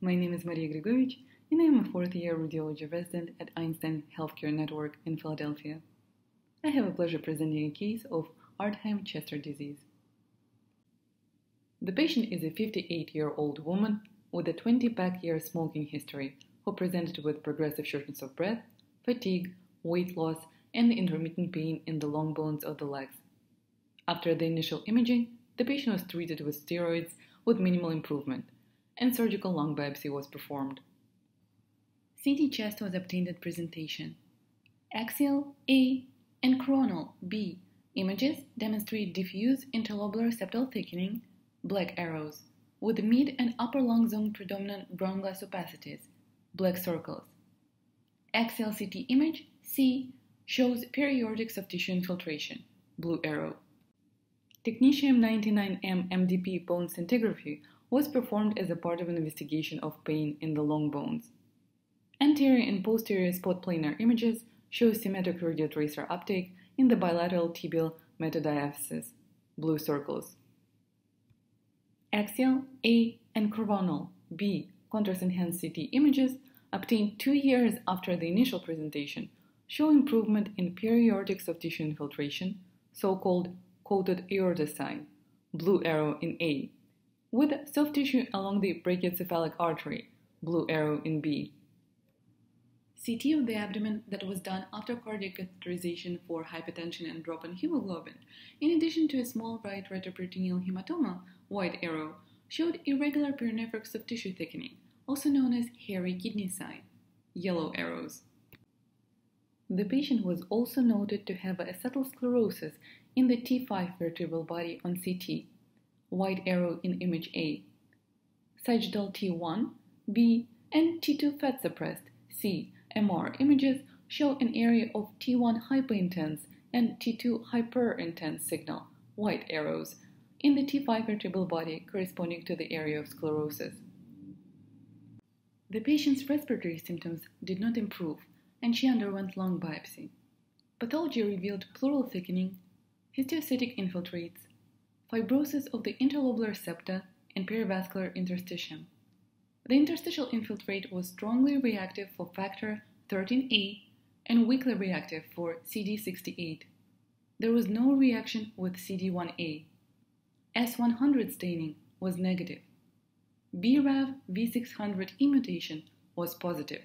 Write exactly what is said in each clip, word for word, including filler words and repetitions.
My name is Maria Grigorovich, and I am a fourth-year radiology resident at Einstein Healthcare Network in Philadelphia. I have a pleasure presenting a case of Erdheim-Chester disease. The patient is a fifty-eight-year-old woman with a twenty-pack year smoking history who presented with progressive shortness of breath, fatigue, weight loss, and intermittent pain in the long bones of the legs. After the initial imaging, the patient was treated with steroids with minimal improvement, and surgical lung biopsy was performed. C T chest was obtained at presentation. Axial A and coronal B images demonstrate diffuse interlobular septal thickening, black arrows, with mid and upper lung zone predominant brown glass opacities, black circles. Axial C T image C shows periaortic soft tissue infiltration, blue arrow. Technetium ninety-nine M M D P bone scintigraphy was performed as a part of an investigation of pain in the long bones. Anterior and posterior spot planar images show symmetric radiotracer uptake in the bilateral tibial metadiaphysis, blue circles. Axial A and coronal B contrast-enhanced C T images obtained two years after the initial presentation show improvement in periaortic soft tissue infiltration, so-called coated aorta sign, blue arrow in A, with soft tissue along the brachiocephalic artery, blue arrow in B. C T of the abdomen that was done after cardiac catheterization for hypertension and drop in hemoglobin, in addition to a small right retroperitoneal hematoma, white arrow, showed irregular perinephric soft tissue thickening, also known as hairy kidney sign, yellow arrows. The patient was also noted to have a subtle sclerosis in the T five vertebral body on C T, white arrow in image A. Sagittal T one, B, and T two fat suppressed, C, M R images show an area of T one hyperintense and T two hyperintense signal, white arrows, in the T five vertebral body corresponding to the area of sclerosis. The patient's respiratory symptoms did not improve, and she underwent lung biopsy. Pathology revealed pleural thickening, histiocytic infiltrates, fibrosis of the interlobular septa, and perivascular interstitium. The interstitial infiltrate was strongly reactive for factor thirteen A and weakly reactive for C D sixty-eight. There was no reaction with C D one A. S one hundred staining was negative. B R A V V six hundred E mutation was positive.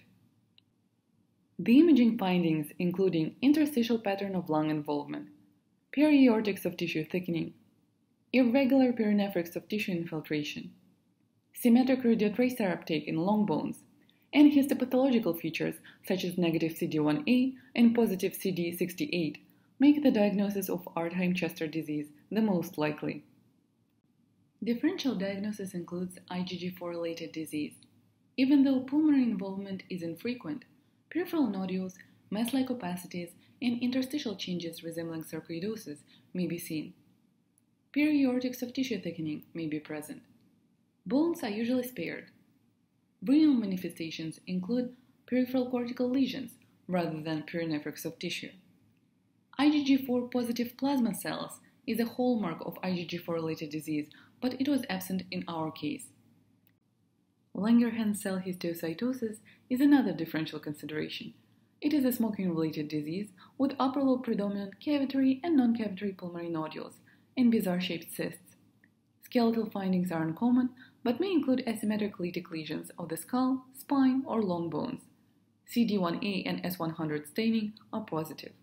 The imaging findings, including interstitial pattern of lung involvement, periaortic soft tissue thickening, irregular perinephric soft tissue infiltration, symmetric radiotracer uptake in long bones, and histopathological features such as negative C D one A and positive C D sixty-eight make the diagnosis of Erdheim-Chester disease the most likely. Differential diagnosis includes I G G four-related disease. Even though pulmonary involvement is infrequent, peripheral nodules, mass-like opacities, and interstitial changes resembling sarcoidosis may be seen. Periaortic soft tissue thickening may be present. Bones are usually spared. Renal manifestations include peripheral cortical lesions rather than perinephric soft tissue. I G G four positive plasma cells is a hallmark of I G G four-related disease, but it was absent in our case. Langerhans cell histiocytosis is another differential consideration. It is a smoking-related disease with upper lobe predominant cavitary and non-cavitary pulmonary nodules and bizarre-shaped cysts. Skeletal findings are uncommon, but may include asymmetric lytic lesions of the skull, spine, or long bones. C D one A and S one hundred staining are positive.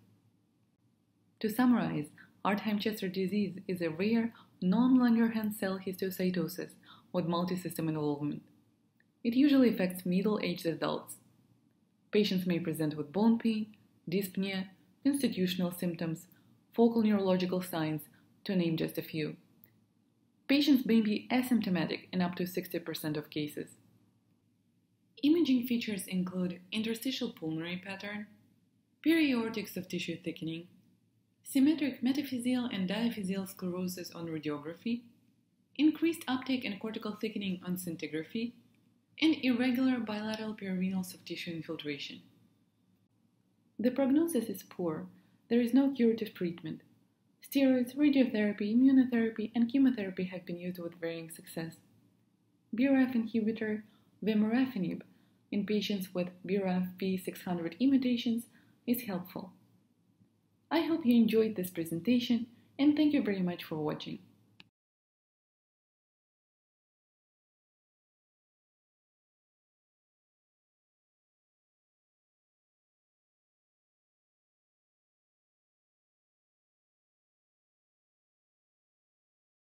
To summarize, Erdheim-Chester disease is a rare, non-Langerhans cell histiocytosis with multi-system involvement. It usually affects middle-aged adults. Patients may present with bone pain, dyspnea, constitutional symptoms, focal neurological signs, to name just a few. Patients may be asymptomatic in up to sixty percent of cases. Imaging features include interstitial pulmonary pattern, periaortic soft tissue thickening, symmetric metaphyseal and diaphyseal sclerosis on radiography, increased uptake and cortical thickening on scintigraphy, and irregular bilateral perirenal soft tissue infiltration. The prognosis is poor. There is no curative treatment. Steroids, radiotherapy, immunotherapy, and chemotherapy have been used with varying success. B R A F inhibitor vemurafenib in patients with B R A F V six hundred E mutations is helpful. I hope you enjoyed this presentation and thank you very much for watching.